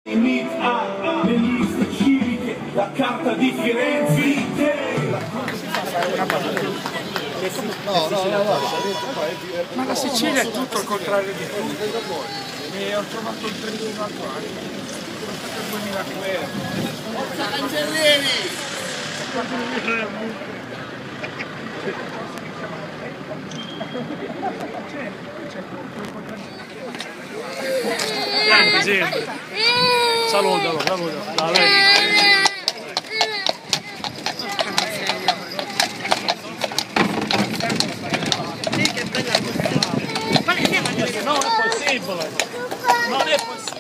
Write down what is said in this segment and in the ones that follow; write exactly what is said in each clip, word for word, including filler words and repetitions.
Le liste civiche, la carta di Firenze. No, no, no, no. Ma la Sicilia è tutto il contrario di tutto. E ho trovato il trentino attuale. Sono stato il duemiladue. Forza Cancelleri! Senti, sempre. Salutalo, salutalo. Dai. Non è possibile. Non è possibile.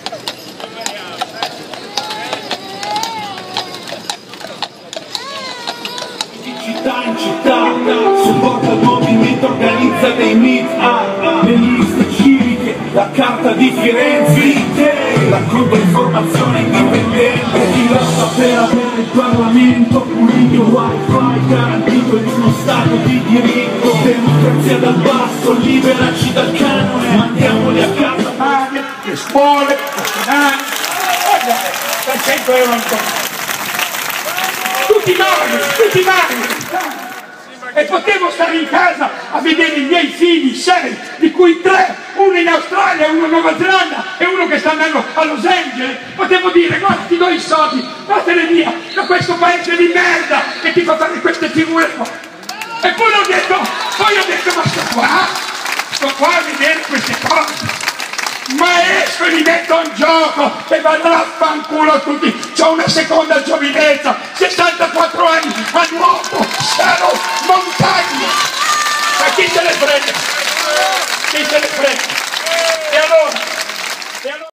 Di città in città, supporta il movimento, organizza dei meet-up. Le liste civiche, la carta di Firenze. Racconta informazione indipendente. Chi lotta per avere il Parlamento pulito, wifi garantito in uno stato di diritto. Democrazia dal basso, liberaci dal canone. Mandiamoli a casa. Le scuole, ospedali, per cento euro ancora. Tutti noi, tutti noi. E potevo stare in casa a vedere i miei figli, sei, di cui tre, uno in Australia, uno in Nuova Zelanda e uno che sta andando a Los Angeles. Potevo dire, guarda, ti do i soldi, vattene via da questo paese di merda che ti fa fare queste figure qua. E poi ho detto, poi ho detto, ma sto qua, sto qua a vedere queste cose. Ma esco e li metto in gioco e vado a fanculo a tutti. C'ho una seconda giovinezza, sessantaquattro anni, a nuovo, sarò montagna. Ma chi se ne frega? Chi se ne frega? E allora?